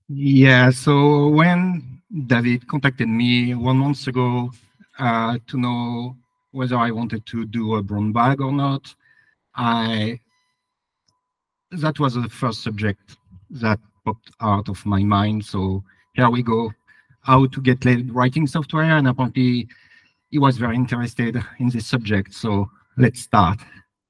Yeah, so when David contacted me 1 month ago to know whether I wanted to do a brown bag or not, I that was the first subject that popped out of my mind. So here we go, how to get writing software, and apparently he was very interested in this subject. So let's start.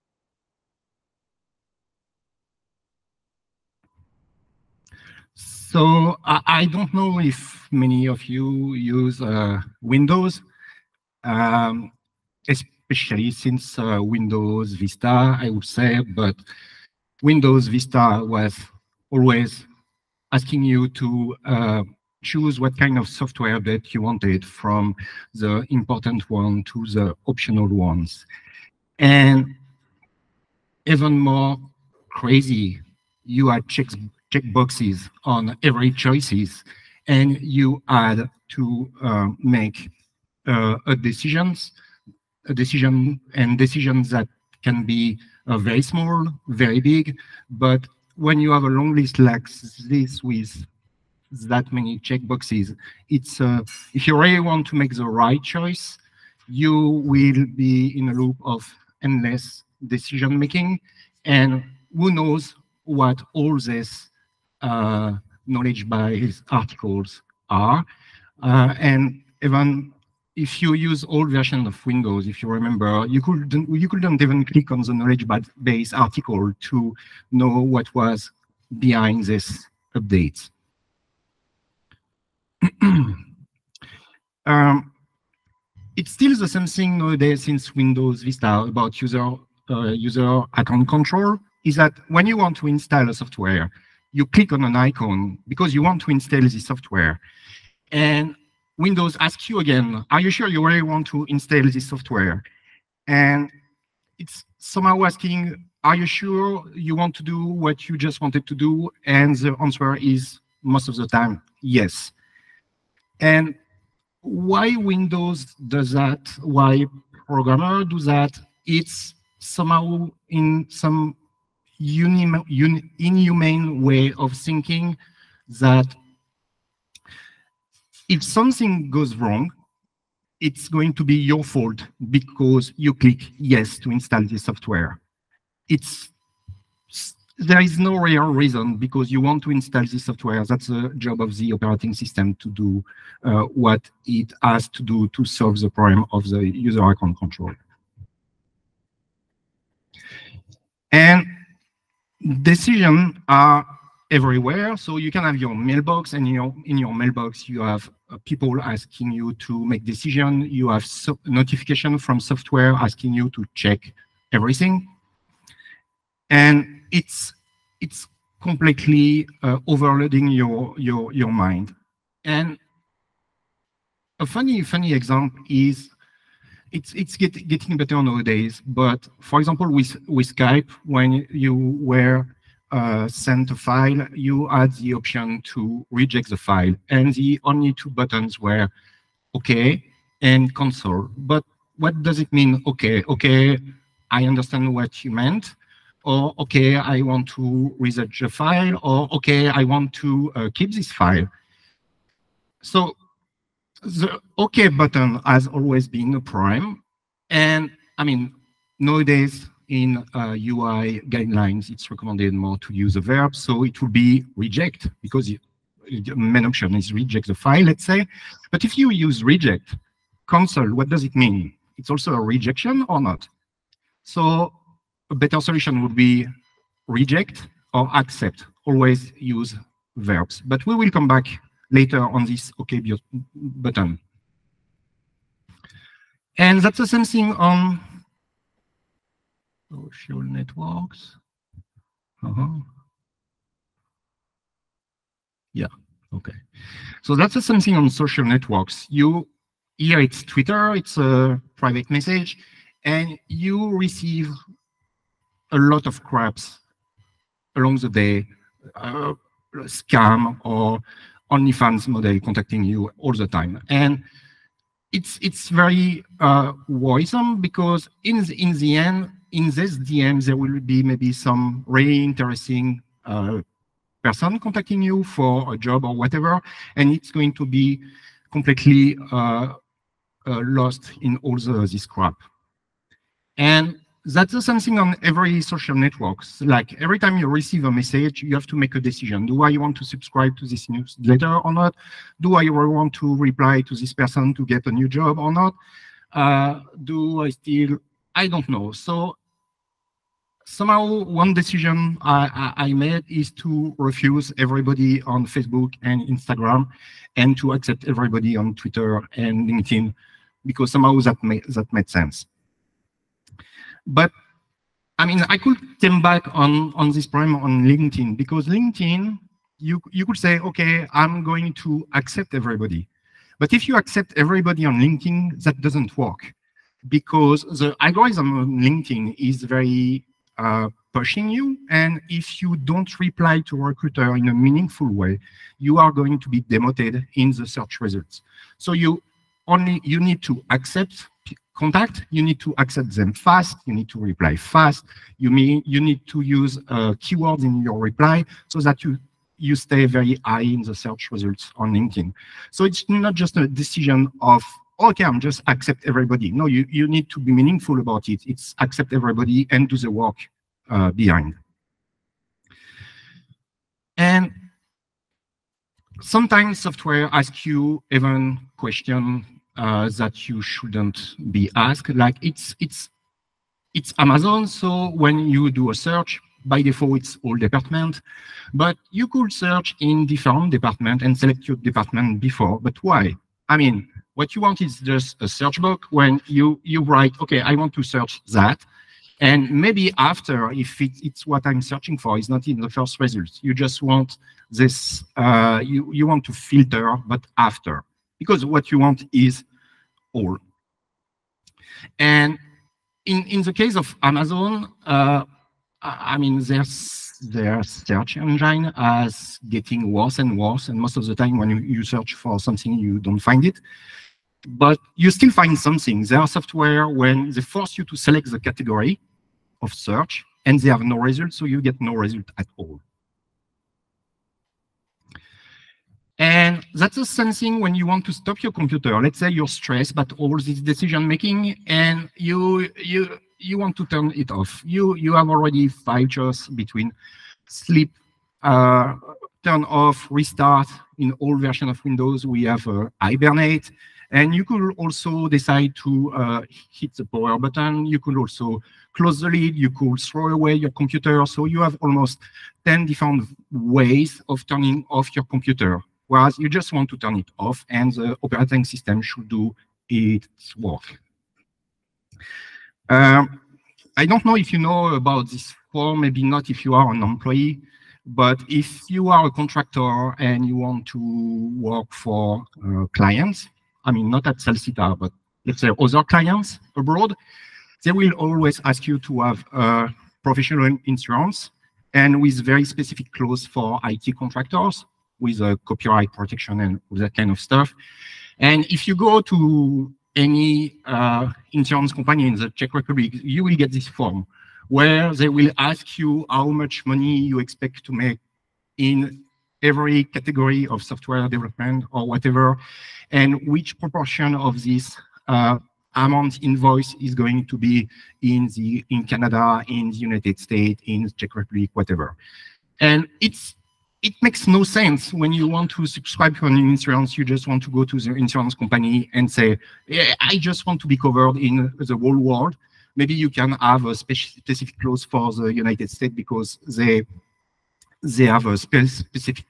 So I don't know if many of you use Windows, um, especially since Windows Vista, I would say, but Windows Vista was always asking you to choose what kind of software that you wanted, from the important one to the optional ones. And even more crazy, you had check boxes on every choices, and you had to make a decision, and decisions that can be very small, very big. But when you have a long list like this with that many checkboxes, it's if you really want to make the right choice, you will be in a loop of endless decision making, and who knows what all this knowledge base articles are. And even if you use old version of Windows, if you remember, you couldn't even click on the knowledge base article to know what was behind this update. It's still the same thing nowadays since Windows Vista about user account control, is that when you want to install a software, you click on an icon because you want to install the software. And Windows asks you again, are you sure you really want to install this software? And it's somehow asking, are you sure you want to do what you just wanted to do? And the answer is most of the time, yes. And why Windows does that, why programmers do that, it's somehow in some inhumane way of thinking that if something goes wrong, it's going to be your fault because you click yes to install the software. There is no real reason because you want to install the software. That's the job of the operating system to do what it has to do to solve the problem of the user account control. And decisions are everywhere. So you can have your mailbox, and in your mailbox, you have people asking you to make decisions. You have notification from software asking you to check everything. And it's completely overloading your mind. And a funny example is, it's getting better nowadays, but for example, with Skype, when you were sent a file, you had the option to reject the file, and the only two buttons were OK and cancel. But what does it mean? OK, I understand what you meant, or OK, I want to reject the file, or OK, I want to keep this file. So the OK button has always been a prime. And I mean, nowadays in UI guidelines, it's recommended more to use a verb. So it will be reject, because the main option is reject the file, let's say. But if you use reject, cancel, what does it mean? It's also a rejection or not? So a better solution would be reject or accept. Always use verbs. But we will come back later on this OK button. And that's the same thing on social networks. Yeah, OK. So that's the same thing on social networks. Here it's Twitter, it's a private message, and you receive a lot of craps along the day, scam or OnlyFans model contacting you all the time. And it's very worrisome, because in the end, in this DM, there will be maybe some really interesting person contacting you for a job or whatever, and it's going to be completely lost in all this crap. And that's the same thing on every social networks. Like every time you receive a message, you have to make a decision. Do I want to subscribe to this newsletter or not? Do I want to reply to this person to get a new job or not? I don't know. So somehow one decision I made is to refuse everybody on Facebook and Instagram and to accept everybody on Twitter and LinkedIn, because somehow that made sense. But I mean, I could come back on this problem on LinkedIn, because LinkedIn, you could say, okay, I'm going to accept everybody. But if you accept everybody on LinkedIn, that doesn't work, because the algorithm on LinkedIn is very pushing you. And if you don't reply to a recruiter in a meaningful way, you are going to be demoted in the search results. So you need to accept contact, you need to accept them fast, you need to reply fast, you need to use keywords in your reply so that you stay very high in the search results on LinkedIn. So it's not just a decision of, okay, I'm just accept everybody. No, you need to be meaningful about it. It's accept everybody and do the work behind. And sometimes software asks you even question that you shouldn't be asked. Like it's Amazon, so when you do a search, by default it's all department, but you could search in different department and select your department before. But why? I mean, what you want is just a search box when you write, okay, I want to search that, and maybe after, if it's what I'm searching for, is not in the first results. You just want this, you want to filter, but after, because what you want is all. And in the case of Amazon, I mean, their search engine is getting worse and worse, and most of the time when you search for something, you don't find it. But you still find something. There are software when they force you to select the category of search, and they have no result, so you get no result at all. And that's the same thing when you want to stop your computer. Let's say you're stressed about all this decision making, and you want to turn it off. You have already 5 choices between sleep, turn off, restart. In all versions of Windows, we have hibernate. And you could also decide to hit the power button. You could also close the lid. You could throw away your computer. So you have almost 10 different ways of turning off your computer. Whereas you just want to turn it off, and the operating system should do its work. I don't know if you know about this form, maybe not if you are an employee, but if you are a contractor and you want to work for clients, I mean, not at Salsita, but let's say other clients abroad, they will always ask you to have professional insurance, and with very specific clause for IT contractors, with copyright protection and all that kind of stuff. And if you go to any insurance company in the Czech Republic, you will get this form where they will ask you how much money you expect to make in every category of software development or whatever, and which proportion of this amount invoice is going to be in Canada, in the United States, in the Czech Republic, whatever. And it makes no sense when you want to subscribe to an insurance. You just want to go to the insurance company and say, yeah, I just want to be covered in the whole world. Maybe you can have a specific clause for the United States because they have a specific,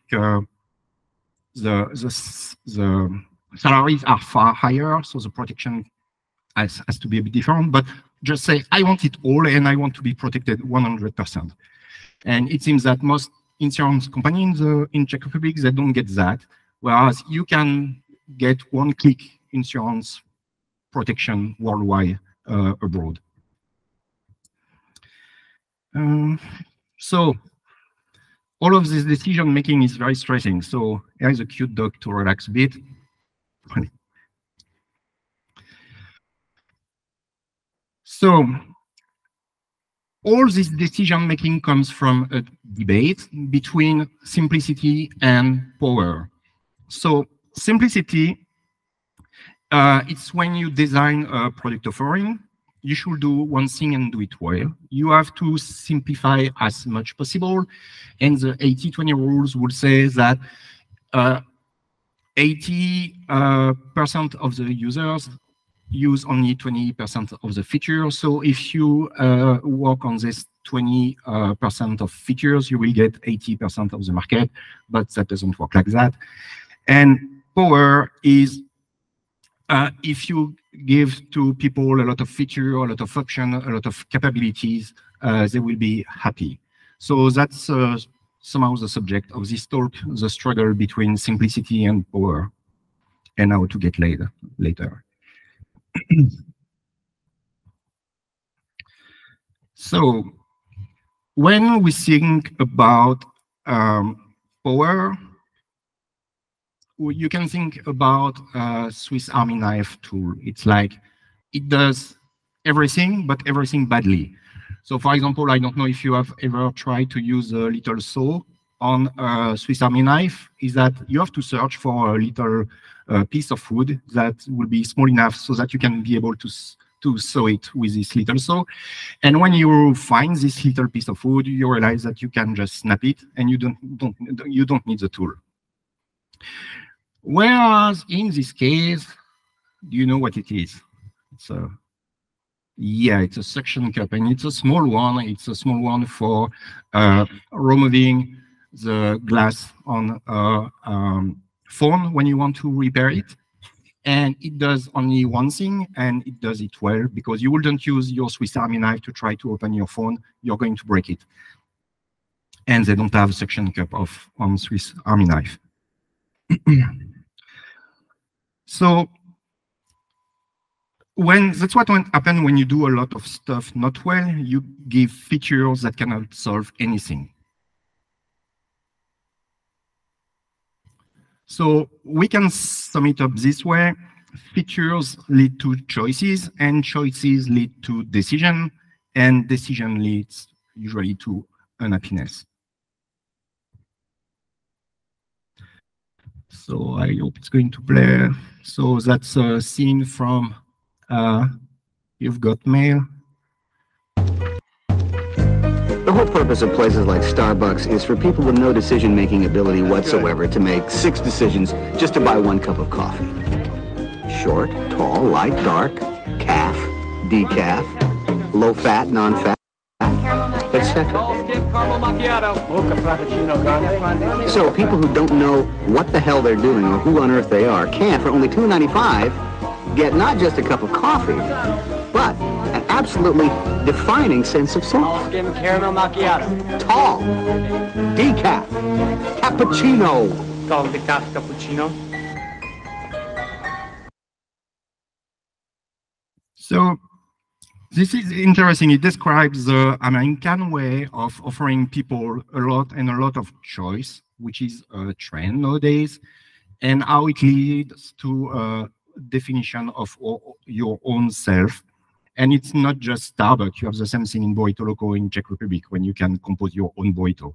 the salaries are far higher, so the protection has to be a bit different. But just say, I want it all and I want to be protected 100%. And it seems that most insurance companies in Czech Republic, they don't get that, whereas you can get one-click insurance protection worldwide abroad. So all of this decision making is very stressing. So here is a cute dog to relax a bit. So all this decision making comes from a debate between simplicity and power. So simplicity, it's when you design a product offering, you should do one thing and do it well. You have to simplify as much possible. And the 80-20 rules would say that 80% of the users use only 20% of the features. So if you work on this 20% of features, you will get 80% of the market, but that doesn't work like that. And power is if you give to people a lot of feature, a lot of option, a lot of capabilities, they will be happy. So that's somehow the subject of this talk, the struggle between simplicity and power, and how to get later. So when we think about power, you can think about a Swiss Army knife tool. It's like it does everything, but everything badly. So for example, I don't know if you have ever tried to use a little saw on a Swiss Army knife, is that you have to search for a little piece of wood that will be small enough so that you can be able to saw it with this little saw. And when you find this little piece of wood, you realize that you can just snap it and you don't need the tool. Whereas in this case, do you know what it is? It's a suction cup, and it's a small one. It's a small one for removing the glass on a phone when you want to repair it. And it does only one thing, and it does it well, because you wouldn't use your Swiss Army knife to try to open your phone. You're going to break it. And they don't have a suction cup on Swiss Army knife. So that's what happens when you do a lot of stuff not well. You give features that cannot solve anything. So we can sum it up this way. Features lead to choices, and choices lead to decision, and decision leads usually to unhappiness. So I hope it's going to play. So that's a scene from You've Got Mail. The whole purpose of places like Starbucks is for people with no decision-making ability whatsoever to make 6 decisions just to buy 1 cup of coffee. Short, tall, light, dark, calf, decaf, low-fat, non-fat, etc. So people who don't know what the hell they're doing or who on earth they are can, for only $2.95, get not just a cup of coffee, but an absolutely defining sense of self. Skim caramel macchiato. Tall, decaf, cappuccino. Tall decaf cappuccino. So this is interesting. It describes the American way of offering people a lot of choice, which is a trend nowadays, and how it leads to a definition of your own self. And it's not just Starbucks. You have the same thing in Burrito Loco in Czech Republic, when you can compose your own burrito.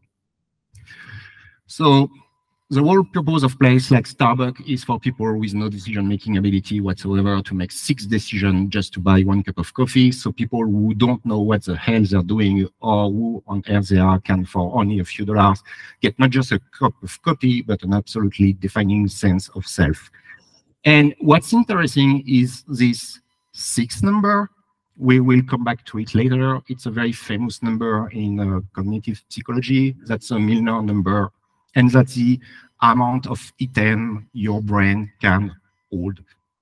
So the whole purpose of place like Starbucks is for people with no decision-making ability whatsoever to make 6 decisions just to buy 1 cup of coffee. So people who don't know what the hell they're doing or who on earth they are can, for only a few dollars, get not just a cup of coffee, but an absolutely defining sense of self. And what's interesting is this 6 number. We will come back to it later. It's a very famous number in cognitive psychology. That's a Milner number. And that's the amount of item your brain can hold.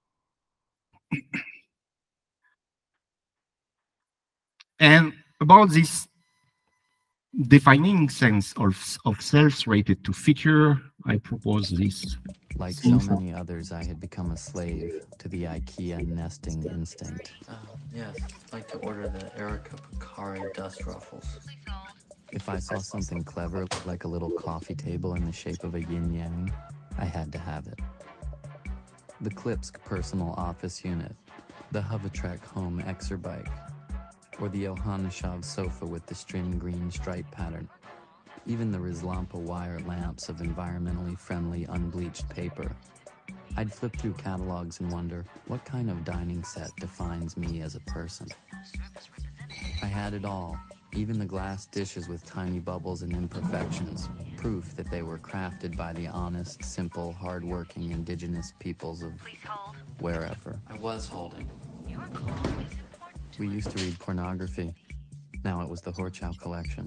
And about this defining sense of self related to feature, I propose this. Like so many others, I had become a slave to the IKEA nesting instinct. Yes, I'd like to order the Erica Picari dust ruffles. If I saw something clever, like a little coffee table in the shape of a yin-yang, I had to have it. The Klipsk personal office unit, the Hovatrek home exer bike, or the Ohaneshov sofa with the string green stripe pattern, even the Rizlampa wire lamps of environmentally friendly unbleached paper. I'd flip through catalogs and wonder, what kind of dining set defines me as a person? I had it all, even the glass dishes with tiny bubbles and imperfections, proof that they were crafted by the honest, simple, hard-working indigenous peoples of wherever. I was holding. We used to read pornography. Now it was the Horchow collection.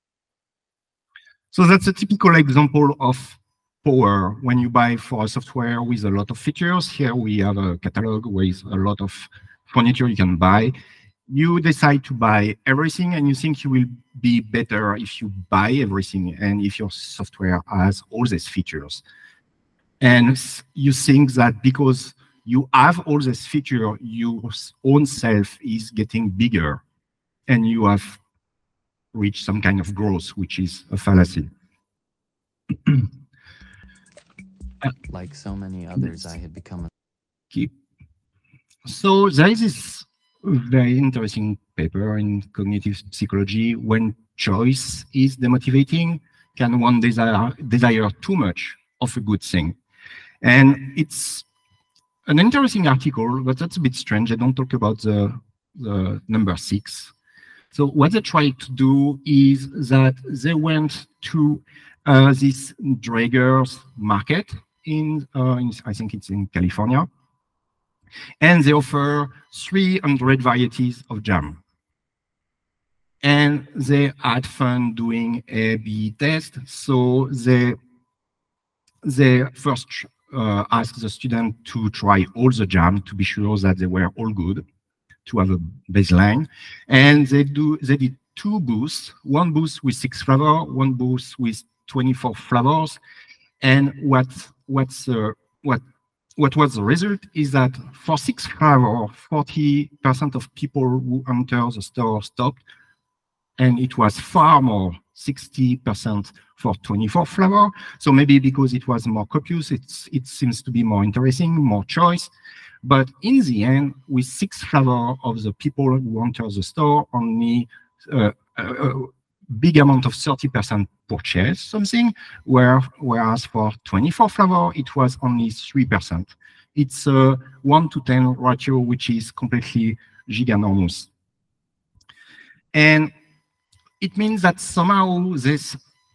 So that's a typical example of power when you buy for a software with a lot of features. Here we have a catalog with a lot of furniture you can buy. You decide to buy everything and you think you will be better if you buy everything and if your software has all these features. And you think that because you have all these features, your own self is getting bigger and you have reached some kind of growth, which is a fallacy. Like so many others, I had become a... So there is this very interesting paper in cognitive psychology. When choice is demotivating, can one desire too much of a good thing? And it's an interesting article, but that's a bit strange. I don't talk about the number 6. So what they tried to do is that they went to this Draeger's market in I think it's in California, and they offer 300 varieties of jam. And they had fun doing A/B test. So they first asked the student to try all the jam to be sure that they were all good, to have a baseline. And they did 2 booths, one booth with 6 flavors, one booth with 24 flavors. And what was the result is that for 6 flavors, 40% of people who enter the store stopped, and it was far more, 60% for 24 flavor. So maybe because it was more copious, it seems to be more interesting, more choice. But in the end, with 6 flavor of the people who enter the store, only a big amount of 30% purchase something, whereas for 24 flavor, it was only 3%. It's a 1-to-10 ratio, which is completely giganormous. And it means that somehow these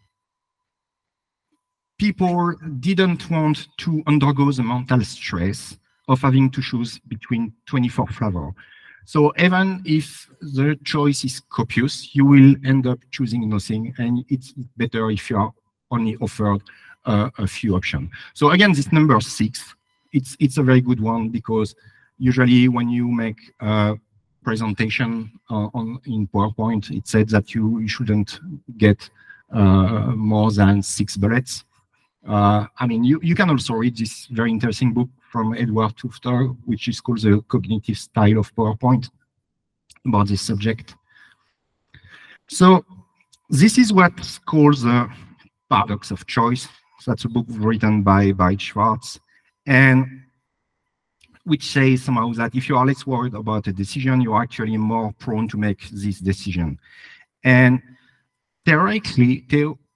people didn't want to undergo the mental stress of having to choose between 24 flavors. So even if the choice is copious, you will end up choosing nothing, and it's better if you are only offered a few options. So again, this number 6, it's a very good one, because usually when you make a presentation in PowerPoint, it said that you shouldn't get more than 6 bullets. I mean, you can also read this very interesting book from Edward Tufter, which is called The Cognitive Style of PowerPoint, about this subject. So this is what's called the paradox of choice. So that's a book written by Schwartz, and which says somehow that if you are less worried about a decision, you're actually more prone to make this decision. And theoretically,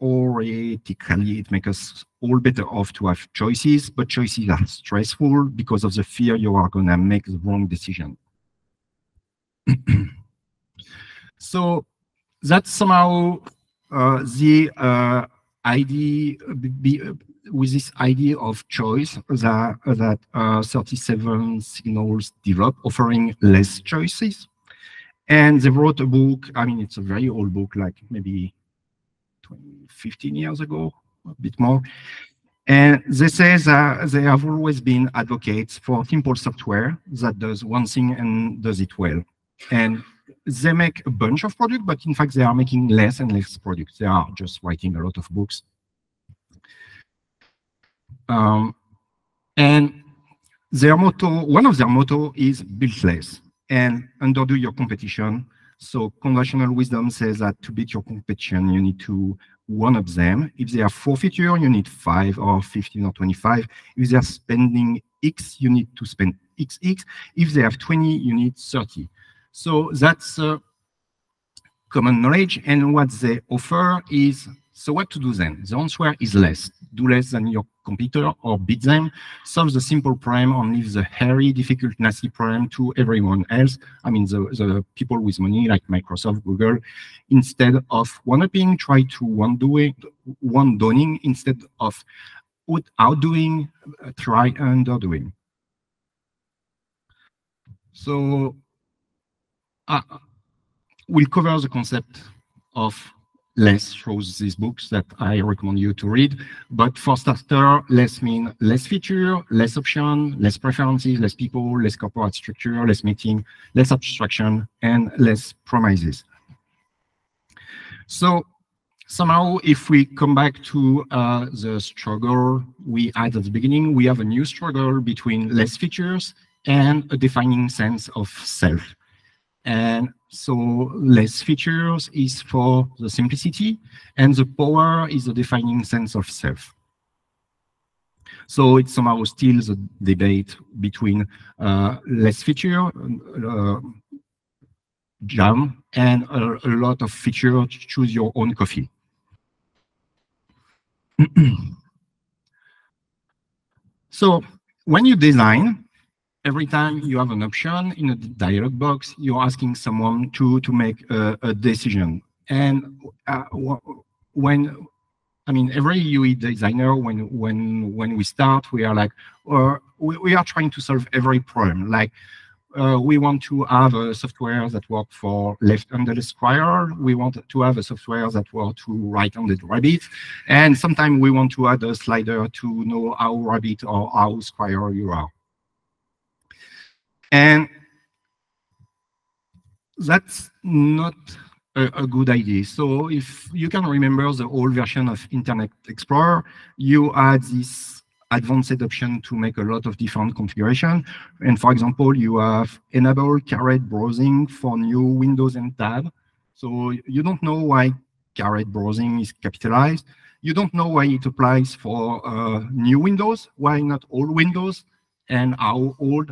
it makes us all better off to have choices, but choices are stressful because of the fear you are going to make the wrong decision. So that's somehow the idea, with this idea of choice that 37 signals develop, offering less choices. And they wrote a book, I mean, it's a very old book, like maybe 15 years ago, a bit more. And they say that they have always been advocates for simple software that does one thing and does it well. And they make a bunch of products, but in fact, they are making less and less products. They are just writing a lot of books. And their motto, one of their motto is build less and underdo your competition. So conventional wisdom says that to beat your competition, you need to one-up them. If they have 4 features, you need 5 or 15 or 25. If they are spending X, you need to spend XX. If they have 20, you need 30. So that's common knowledge, and what they offer is, so what to do then? The answer is less. Do less than your competitor or beat them, solve the simple problem and leave the hairy, difficult, nasty problem to everyone else. I mean, the people with money like Microsoft, Google, instead of one-upping, try to one-downing instead of outdoing, try underdoing. So we'll cover the concept of less through these books that I recommend you to read. But for starter, less mean less feature, less option, less preferences, less people, less corporate structure, less meeting, less abstraction, and less promises. So somehow, if we come back to the struggle we had at the beginning, we have a new struggle between less features and a defining sense of self. And so less features is for the simplicity, and the power is the defining sense of self. So it's somehow still the debate between less feature, jam, and a lot of feature, choose your own coffee. So when you design, every time you have an option in a dialog box, you're asking someone to make a decision. And every UI designer, when we start, we are like, we are trying to solve every problem. Like, we want to have a software that works for left-handed square. We want to have a software that works to right-handed rabbit. And sometimes we want to add a slider to know how rabbit or how square you are. And that's not a good idea. So if you can remember the old version of Internet Explorer, you had this advanced option to make a lot of different configuration. And for example, you have enable caret browsing for new windows and tab. So you don't know why caret browsing is capitalized. You don't know why it applies for new windows, why not all windows, and how old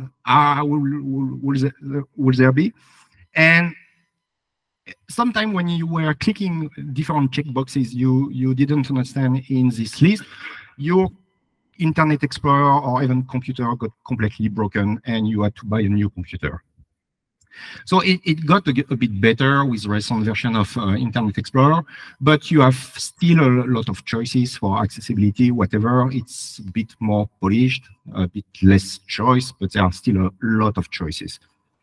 will there be. And sometimes when you were clicking different checkboxes you didn't understand in this list, your Internet Explorer or even computer got completely broken and you had to buy a new computer. So it got a bit better with the recent version of Internet Explorer, but you have still a lot of choices for accessibility, whatever. It's a bit more polished, a bit less choice, but there are still a lot of choices.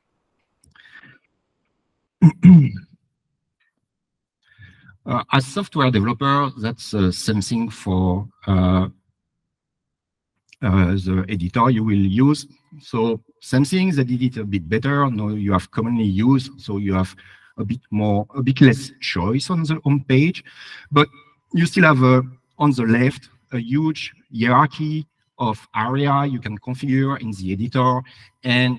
As software developer, that's the same thing for the editor you will use. So same thing, they did it a bit better. Now you have commonly used, so you have a bit less choice on the home page, but you still have on the left a huge hierarchy of area you can configure in the editor, and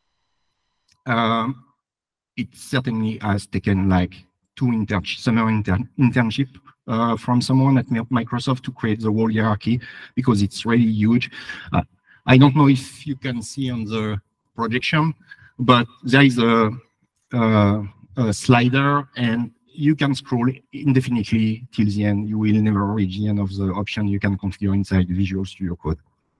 it certainly has taken like summer internship from someone at Microsoft to create the whole hierarchy, because it's really huge. I don't know if you can see on the projection, but there is a slider, and you can scroll indefinitely till the end. You will never reach the end of the option you can configure inside Visual Studio Code.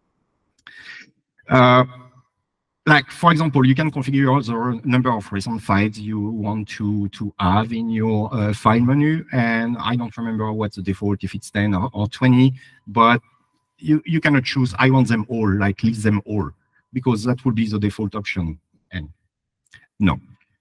Like, for example, you can configure the number of recent files you want to have in your file menu. And I don't remember what's the default, if it's 10 or 20, but you cannot choose, I want them all, like list them all, because that would be the default option. And no.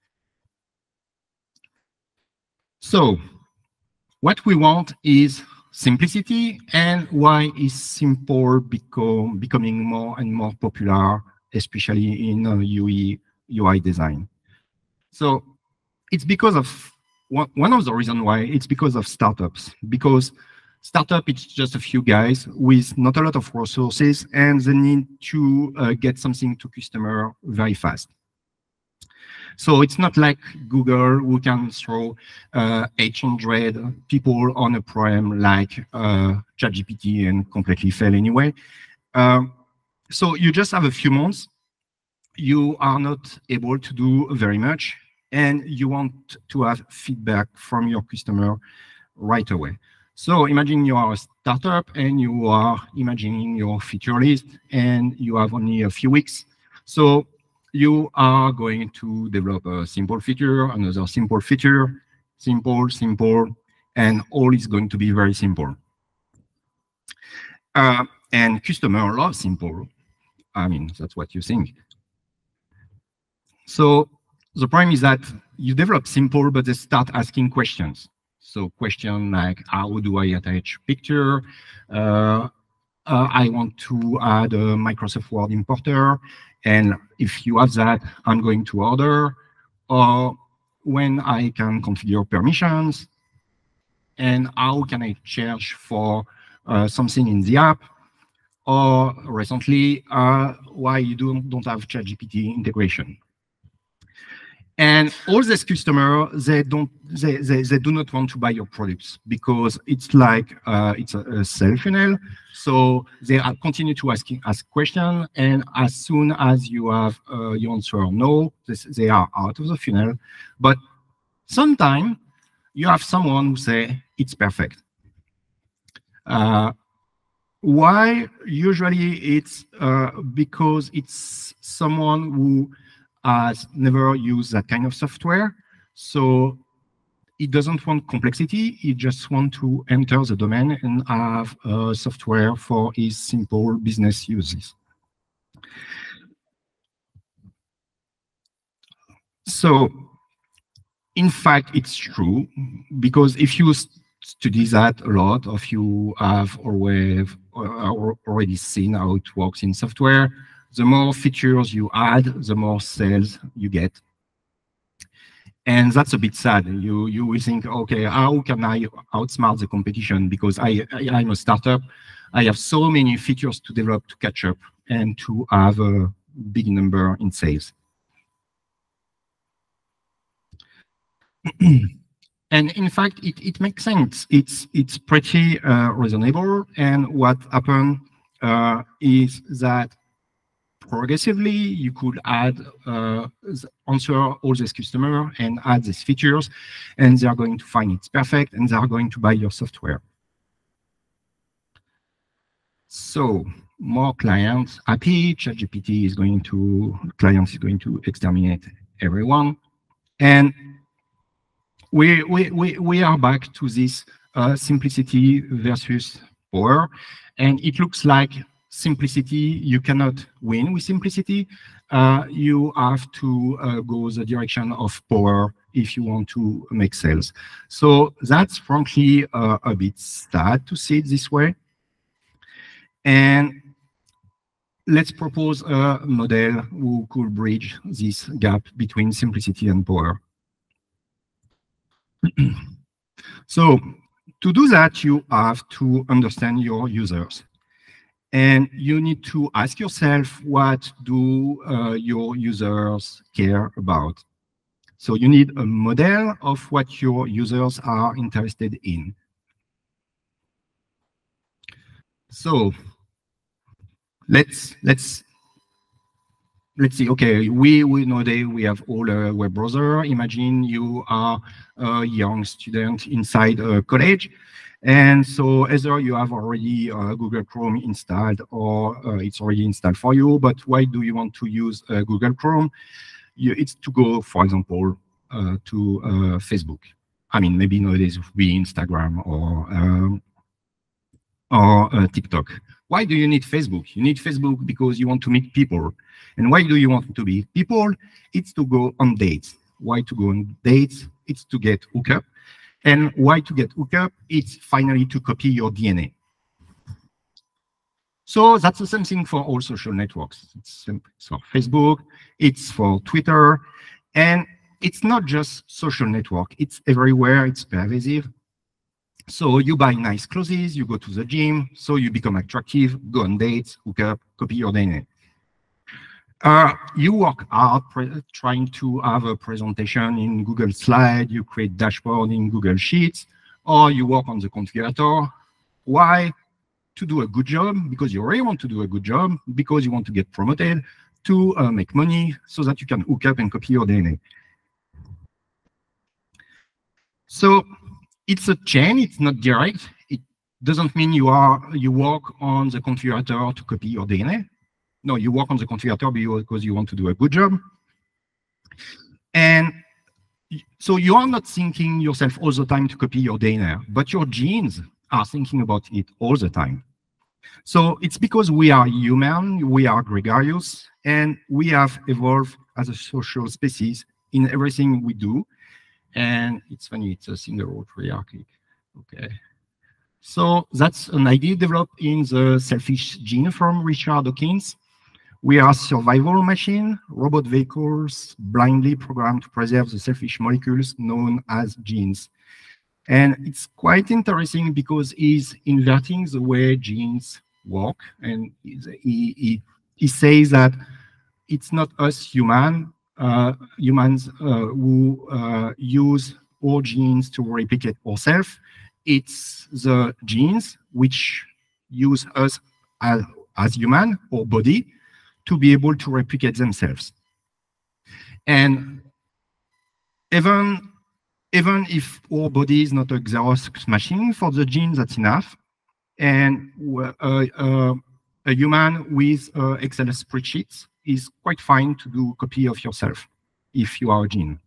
So what we want is simplicity, and why is simple becoming more and more popular, especially in UI design. So it's because of, one of the reasons why, it's because of startups. Because startup, it's just a few guys with not a lot of resources, and they need to get something to customer very fast. So it's not like Google, who can throw 800 people on a problem like ChatGPT and completely fail anyway. So you just have a few months. You are not able to do very much. and you want to have feedback from your customer right away. So imagine you are a startup and you are imagining your feature list and you have only a few weeks. So you are going to develop a simple feature, another simple feature, simple, and all is going to be very simple. And customer love simple. I mean, that's what you think. So the problem is that you develop simple, but they start asking questions. So question like, how do I attach picture? I want to add a Microsoft Word importer. And if you have that, I'm going to order. Or when I can configure permissions. And how can I charge for something in the app? Or recently, why you don't have ChatGPT integration. And all these customers, they do not want to buy your products because it's like it's a sales funnel. So they continue to ask questions, and as soon as you have your answer no, they are out of the funnel. But sometimes you have someone who say it's perfect. Why? Usually it's because it's someone who has never used that kind of software. So he doesn't want complexity. He just wants to enter the domain and have software for his simple business uses. So in fact, it's true, because if you study that a lot, or if you have already seen how it works in software, the more features you add, the more sales you get. And that's a bit sad. You will think, okay, how can I outsmart the competition? Because I'm a startup. I have so many features to develop to catch up and to have a big number in sales. And in fact, it makes sense. It's pretty reasonable. And what happened is that progressively you could add answer all these customers and add these features, and they are going to find it's perfect, and they are going to buy your software. So more clients happy. ChatGPT is going to exterminate everyone, and we are back to this simplicity versus power, and it looks like simplicity, you cannot win with simplicity. You have to go the direction of power if you want to make sales. So that's frankly a bit sad to see it this way. And let's propose a model who could bridge this gap between simplicity and power. So to do that, you have to understand your users. And you need to ask yourself, what do your users care about? So you need a model of what your users are interested in. So let's see. Okay, we nowadays we have all a web browser. Imagine you are a young student inside a college. And so either you have already Google Chrome installed, or it's already installed for you, but why do you want to use Google Chrome? It's to go, for example, to Facebook. I mean, maybe nowadays it would be Instagram or TikTok. Why do you need Facebook? You need Facebook because you want to meet people. And why do you want to meet people? It's to go on dates. Why to go on dates? It's to get hooked up. And why to get hooked up? It's finally to copy your DNA. So that's the same thing for all social networks. It's for Facebook, it's for Twitter, and it's not just social network. It's everywhere, it's pervasive. So you buy nice clothes, you go to the gym, so you become attractive, go on dates, hook up, copy your DNA. You work hard trying to have a presentation in Google Slides, you create dashboard in Google Sheets, or you work on the configurator. Why? To do a good job, because you really want to do a good job, because you want to get promoted, to make money, so that you can hook up and copy your DNA. So it's a chain, it's not direct. It doesn't mean you work on the configurator to copy your DNA. No, you work on the configurator because you want to do a good job. And so you are not thinking yourself all the time to copy your DNA, but your genes are thinking about it all the time. So it's because we are human, we are gregarious, and we have evolved as a social species in everything we do. And it's funny, it's a single root hierarchy. Okay. So that's an idea developed in the selfish gene from Richard Dawkins. We are a survival machine, robot vehicles blindly programmed to preserve the selfish molecules known as genes. And it's quite interesting because he's inverting the way genes work. And he says that it's not us humans who use our genes to replicate ourselves. It's the genes which use us as human, or body, to be able to replicate themselves. And even if our body is not a Xerox machine, for the genes that's enough. And a human with Excel spreadsheets is quite fine to do a copy of yourself if you are a gene.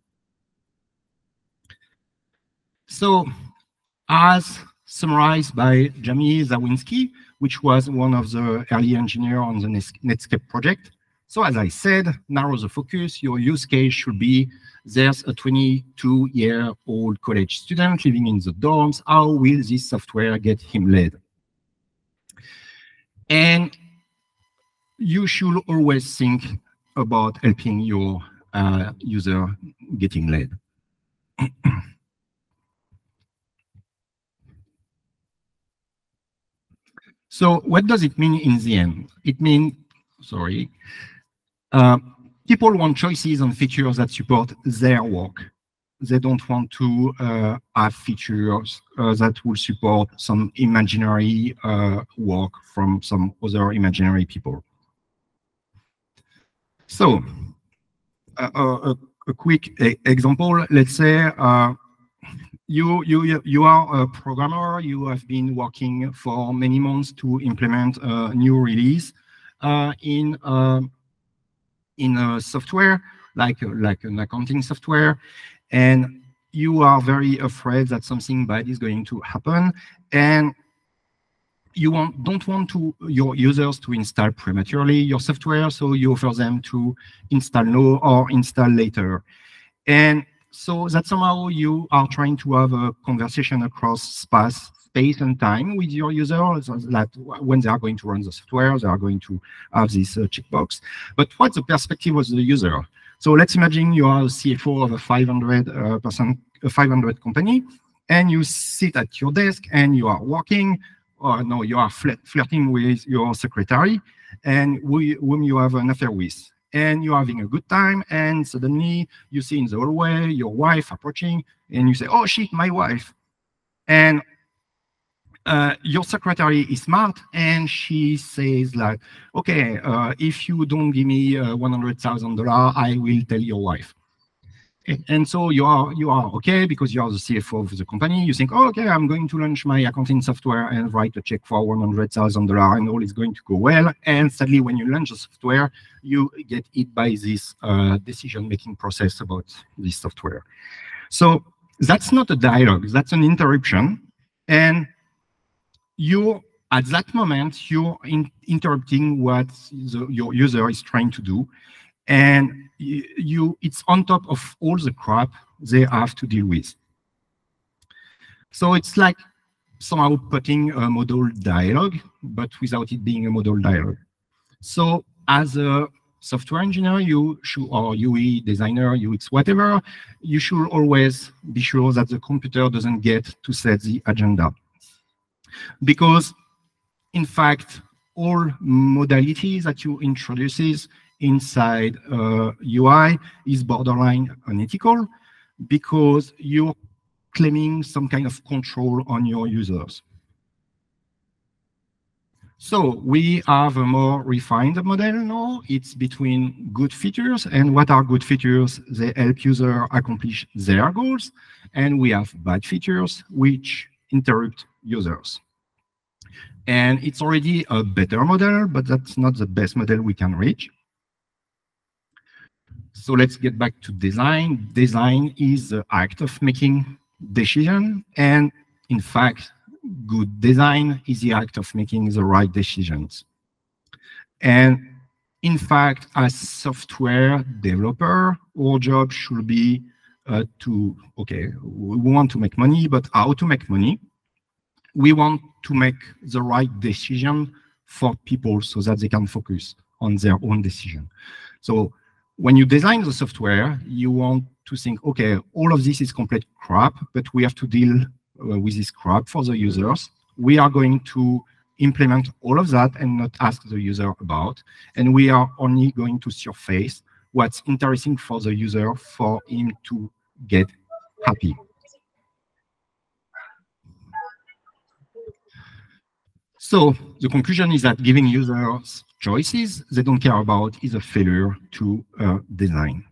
So, as summarized by Jamie Zawinski, which was one of the early engineers on the Netscape project. So as I said, narrow the focus. Your use case should be, there's a 22-year-old college student living in the dorms. How will this software get him laid? And you should always think about helping your user getting laid. So what does it mean in the end? It means, people want choices on features that support their work. They don't want to have features that will support some imaginary work from some other imaginary people. So a quick example, let's say you are a programmer, you have been working for many months to implement a new release in a software, like an accounting software, and you are very afraid that something bad is going to happen, and you don't want your users to install prematurely your software, so you offer them to install now or install later. And so that somehow you are trying to have a conversation across space and time with your users, that when they are going to run the software, they are going to have this checkbox. But what's the perspective of the user? So let's imagine you are a CFO of a 500 company, and you sit at your desk and you are working, or no, you are flirting with your secretary, and whom you have an affair with. And you're having a good time, and suddenly you see in the hallway your wife approaching, and you say, oh shit, my wife. And your secretary is smart, and she says like, okay, if you don't give me $100,000, I will tell your wife. And so you are okay, because you are the CFO of the company. You think, oh, okay, I'm going to launch my accounting software and write a check for $100,000, and all is going to go well. And sadly, when you launch the software, you get hit by this decision-making process about this software. So that's not a dialogue, that's an interruption. And at that moment, you're interrupting what your user is trying to do. And it's on top of all the crap they have to deal with. So it's like somehow putting a model dialogue, but without it being a model dialogue. So as a software engineer, or UI designer, UX, whatever, you should always be sure that the computer doesn't get to set the agenda. Because, in fact, all modalities that you introduces inside UI is borderline unethical, because you're claiming some kind of control on your users. So we have a more refined model now. It's between good features, and what are good features? They help users accomplish their goals. And we have bad features which interrupt users. And it's already a better model, but that's not the best model we can reach. So let's get back to design. Design is the act of making decision, and in fact, good design is the act of making the right decisions. And in fact, as software developer, our job should be okay, we want to make money, but how to make money? We want to make the right decision for people so that they can focus on their own decision. So when you design the software, you want to think, okay, all of this is complete crap, but we have to deal with this crap for the users. We are going to implement all of that and not ask the user about, and we are only going to surface what's interesting for the user for him to get happy. So the conclusion is that giving users choices they don't care about is a failure to design.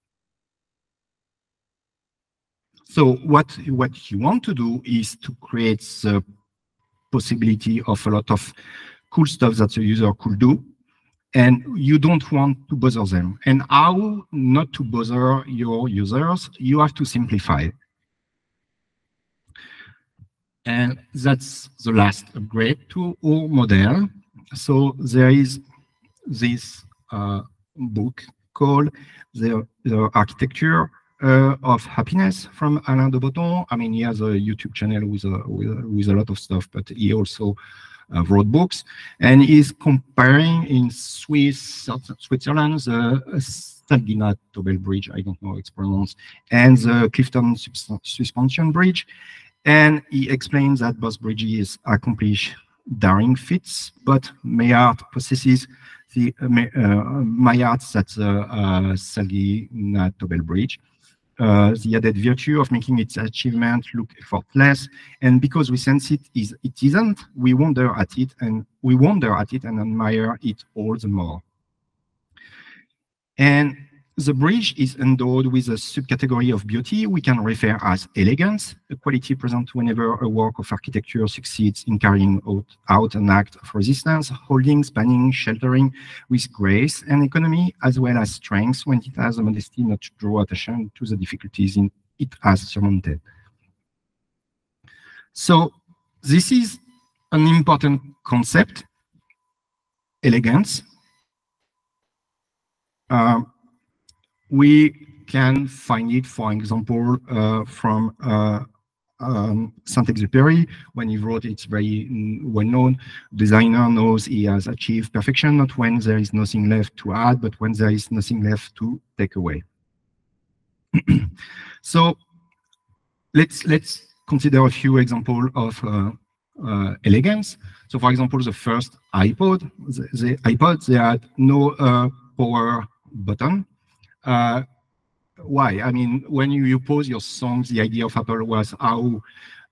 So what you want to do is to create the possibility of a lot of cool stuff that the user could do, and you don't want to bother them. And how not to bother your users? You have to simplify. And that's the last upgrade to our model. So there is this book called The Architecture of Happiness from Alain de Botton. I mean, he has a YouTube channel with a lot of stuff, but he also wrote books. And he's comparing in Switzerland the Salsita Software Bridge, I don't know how it's pronounced, and the Clifton Suspension Bridge. And he explains that both bridges accomplish daring feats, but Maillard possesses the Maillards that the Salsita Software Bridge. The added virtue of making its achievement look effortless, and because we sense it isn't, we wonder at it and admire it all the more. And the bridge is endowed with a subcategory of beauty we can refer as elegance, a quality present whenever a work of architecture succeeds in carrying out an act of resistance, holding, spanning, sheltering with grace and economy, as well as strength when it has the modesty not to draw attention to the difficulties it has surmounted. So this is an important concept, elegance. We can find it, for example, from Saint-Exupéry. When he wrote, it's very well known. Designer knows he has achieved perfection, not when there is nothing left to add, but when there is nothing left to take away. So let's consider a few examples of elegance. So for example, the first iPod, the iPod, they had no power button. Why? I mean, when you pause your songs, the idea of Apple was how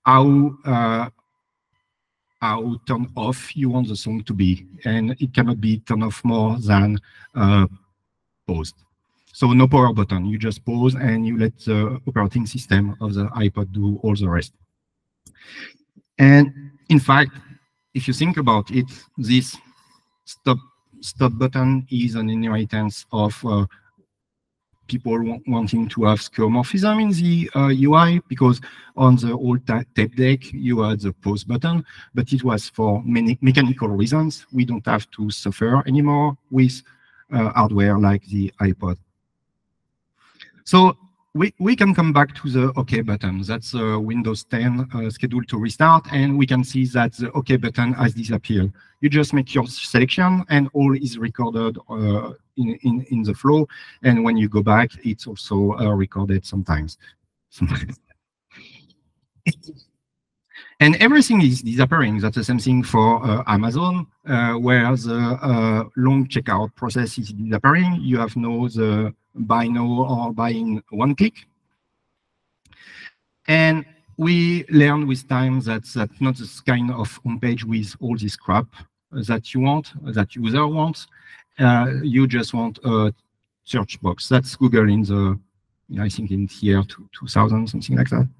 turned off you want the song to be, and it cannot be turned off more than paused. So no power button, you just pause and you let the operating system of the iPod do all the rest. And in fact, if you think about it, this stop button is an inheritance of people wanting to have skeuomorphism in the UI, because on the old tape deck, you had the pause button, but it was for many mechanical reasons. We don't have to suffer anymore with hardware like the iPod. So we can come back to the OK button. That's Windows 10 scheduled to restart, and we can see that the OK button has disappeared. You just make your selection, and all is recorded in the flow. And when you go back, it's also recorded sometimes. And everything is disappearing. That's the same thing for Amazon, where the long checkout process is disappearing. You have no the buy now or buying one click. And we learn with time that that's not this kind of homepage with all this crap that you want, that user wants. You just want a search box. That's Google in the, I think in year 2000, something like that.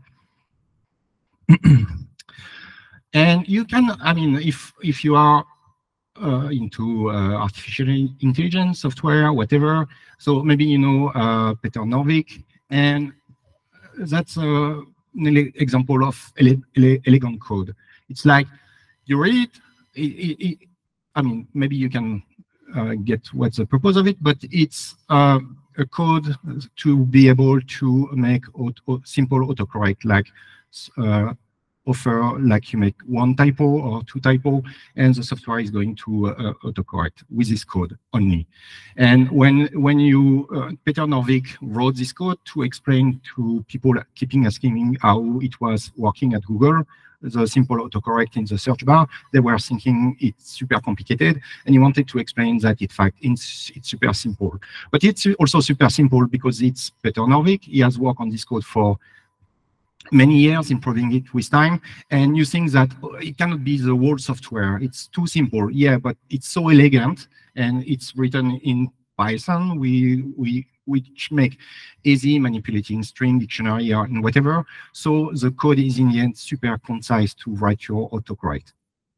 And you can, I mean, if you are into artificial intelligence software, whatever, so maybe you know Peter Norvig, and that's an example of elegant code. It's like you read it, I mean, maybe you can get what's the purpose of it, but it's a code to be able to make simple autocorrect, like offer, like you make one typo or two typo, and the software is going to autocorrect with this code only. And when you, Peter Norvig wrote this code to explain to people keeping asking how it was working at Google, the simple autocorrect in the search bar, they were thinking it's super complicated, and he wanted to explain that in fact it's super simple. But it's also super simple because it's Peter Norvig. He has worked on this code for many years, improving it with time, and you think that it cannot be the whole software. It's too simple. Yeah, but it's so elegant, and it's written in Python, which make easy manipulating string, dictionary, and whatever. So the code is in the end super concise to write your autocorrect.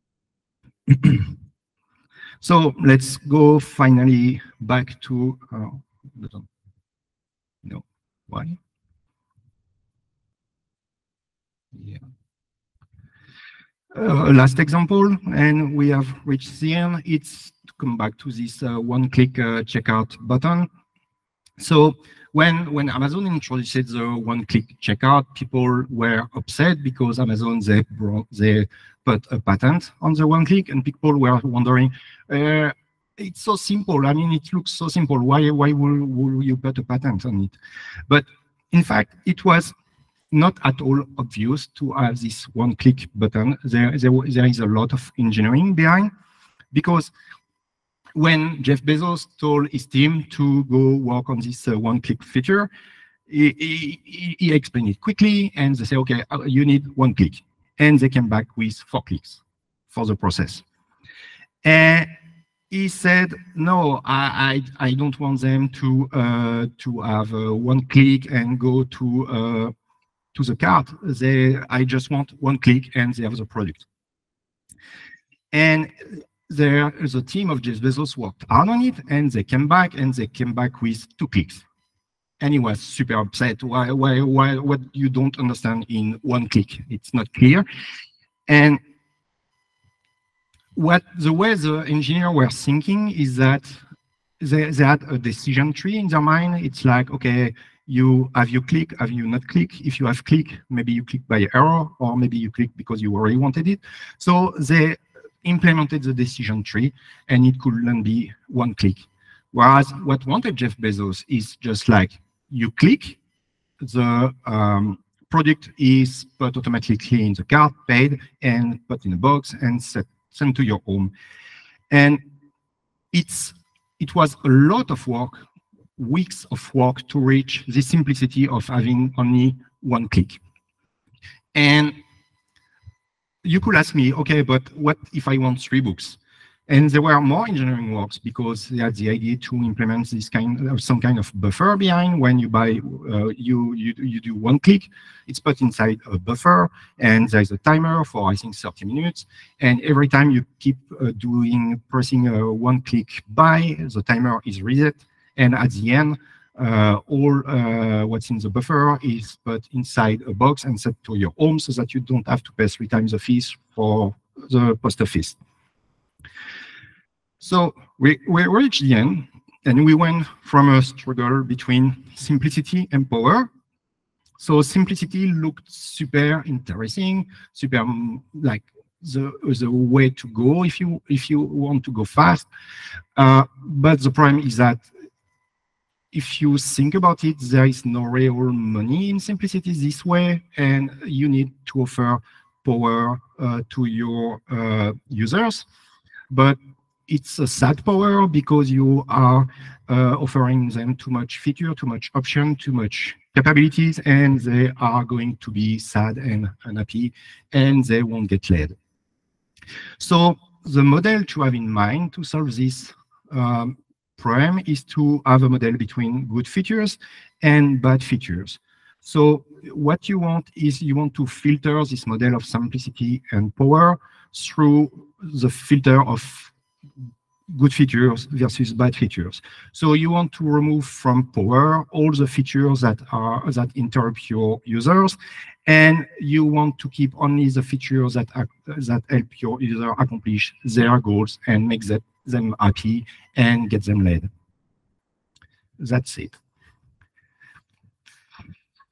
So let's go finally back to, no, why? Yeah. Last example, and we have reached the end. It's to come back to this one-click checkout button. So when Amazon introduced the one-click checkout, people were upset because Amazon they put a patent on the one-click, and people were wondering, it's so simple. I mean, it looks so simple. Why will you put a patent on it? But in fact, it was not at all obvious to have this one-click button. There is a lot of engineering behind, because when Jeff Bezos told his team to go work on this one-click feature, he explained it quickly, and they say, okay, you need one click. And they came back with 4 clicks for the process. And he said, no, I don't want them to have one click and go to the cart. I just want one click and they have the product. And the team of Jeff Bezos worked hard on it, and they came back with 2 clicks. And he was super upset. Why, what you don't understand in 1 click? It's not clear. And the way the engineers were thinking is that they had a decision tree in their mind. It's like, okay, have you click, have you not click? If you have click, maybe you click by error, or maybe you click because you already wanted it. So they implemented the decision tree, and it couldn't be 1 click. Whereas what wanted Jeff Bezos is just like, you click, the product is put automatically in the cart, paid, and put in a box and sent to your home. And it was a lot of work, weeks of work, to reach the simplicity of having only 1 click. And you could ask me, okay, but what if I want 3 books? And there were more engineering works, because they had the idea to implement this some kind of buffer behind. When you buy, you do 1 click, it's put inside a buffer, and there's a timer for, I think, 30 minutes. And every time you keep pressing a 1 click buy, the timer is reset. And at the end, all what's in the buffer is put inside a box and sent to your home, so that you don't have to pay 3 times the fees for the post office. So we reached the end, and we went from a struggle between simplicity and power. So simplicity looked super interesting, super like the way to go if you want to go fast. But the problem is that if you think about it, there is no real money in simplicity this way, and you need to offer power to your users. But it's a sad power, because you are offering them too much feature, too much option, too much capabilities, and they are going to be sad and unhappy, and they won't get led. So the model to have in mind to solve this problem is to have a model between good features and bad features. So what you want is you want to filter this model of simplicity and power through the filter of good features versus bad features. So you want to remove from power all the features that interrupt your users, and you want to keep only the features that help your user accomplish their goals and make them happy and get them led. That's it.